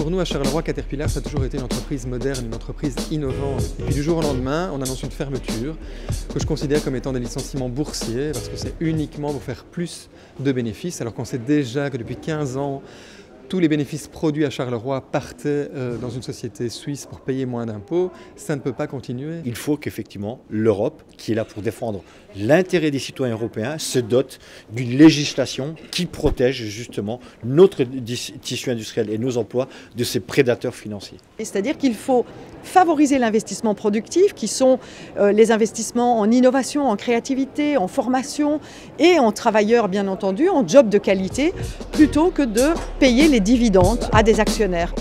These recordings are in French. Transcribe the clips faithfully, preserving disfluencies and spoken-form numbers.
Pour nous, à Charleroi, Caterpillar, ça a toujours été une entreprise moderne, une entreprise innovante. Et puis du jour au lendemain, on annonce une fermeture que je considère comme étant des licenciements boursiers parce que c'est uniquement pour faire plus de bénéfices, alors qu'on sait déjà que depuis quinze ans, tous les bénéfices produits à Charleroi partaient euh, dans une société suisse pour payer moins d'impôts. Ça ne peut pas continuer. Il faut qu'effectivement l'Europe, qui est là pour défendre l'intérêt des citoyens européens, se dote d'une législation qui protège justement notre tissu industriel et nos emplois de ces prédateurs financiers. C'est-à-dire qu'il faut favoriser l'investissement productif, qui sont euh, les investissements en innovation, en créativité, en formation et en travailleurs, bien entendu, en job de qualité, plutôt que de payer les dividendes à des actionnaires.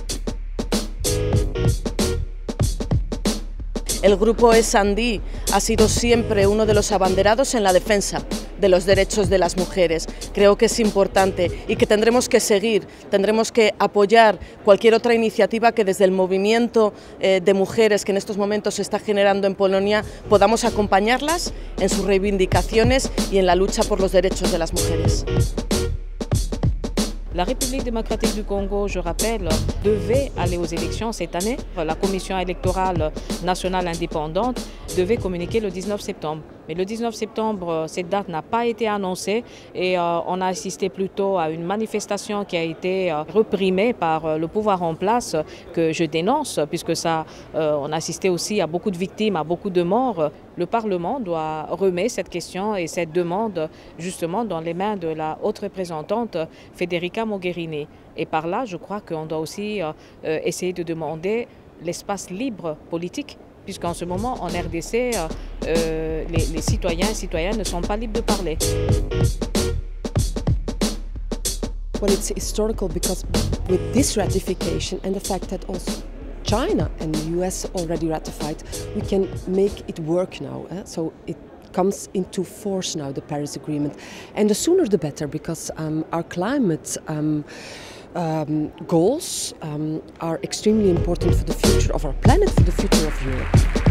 El grupo S and D ha sido siempre uno de los abanderados en la defensa de los derechos de las mujeres. Creo que es importante y que tendremos que seguir, tendremos que apoyar cualquier otra iniciativa que desde el movimiento eh, de mujeres que en estos momentos se está generando en Polonia podamos acompañarlas en sus reivindicaciones y en la lucha por los derechos de las mujeres. La République démocratique du Congo, je rappelle, devait aller aux élections cette année. La commission électorale nationale indépendante devait communiquer le dix-neuf septembre. Mais le dix-neuf septembre, cette date n'a pas été annoncée et euh, on a assisté plutôt à une manifestation qui a été euh, réprimée par euh, le pouvoir en place, que je dénonce, puisque ça, euh, on a assisté aussi à beaucoup de victimes, à beaucoup de morts. Le Parlement doit remettre cette question et cette demande justement dans les mains de la haute représentante Federica Mogherini. Et par là, je crois qu'on doit aussi euh, essayer de demander l'espace libre politique, puisqu'en ce moment, en R D C, euh, les, les citoyens et citoyennes ne sont pas libres de parler. Well, it's historical because with this ratification and the fact that also China and the U S already ratified, we can make it work now. Eh? So it comes into force now, the Paris Agreement. And the sooner the better, because um, our climate um, um, goals um, are extremely important for the future of our planet, for the future of Europe.